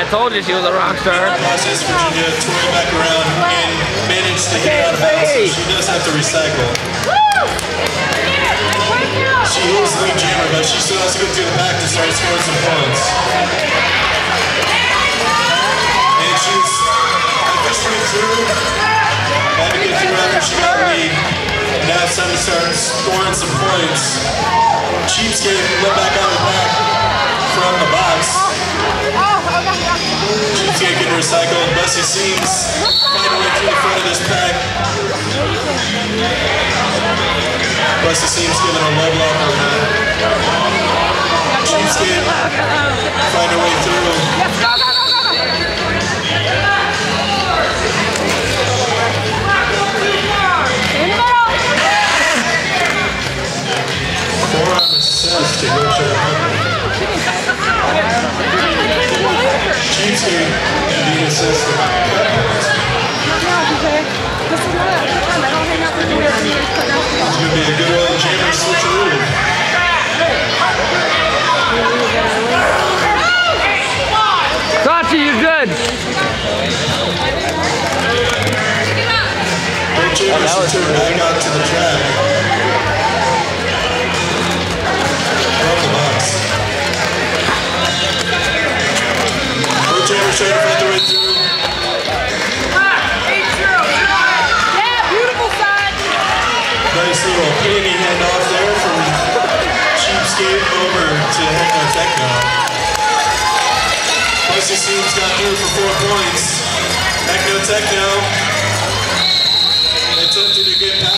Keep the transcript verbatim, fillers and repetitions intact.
told you she was a rock star. Process Virginia touring back around and managed to get out of bounds, so she does have to recycle. She is the lead jammer, but she still has to go to the back to start scoring some points. And she's officially through. Had to get through after she got the lead. Now it's time to start scoring some points. Cheapskate went back on the back from the box. Cheapskate getting recycled. Bussy Seams find a way through the front of this pack. Bussy Seams giving a low block on that. Cheapskate find a way through. Forearm assist to go to the hundred. Cheapskate being assisted. It's going to be a good old jammer switcheroo. Sachi, you're good. Both jammers oh, return back out to the track. From the box. Both jammers trying to find their way through. Nice little penny handoff there from Cheapskate over to Heckno Techno. Bussy Seams got through for four points. Heckno Techno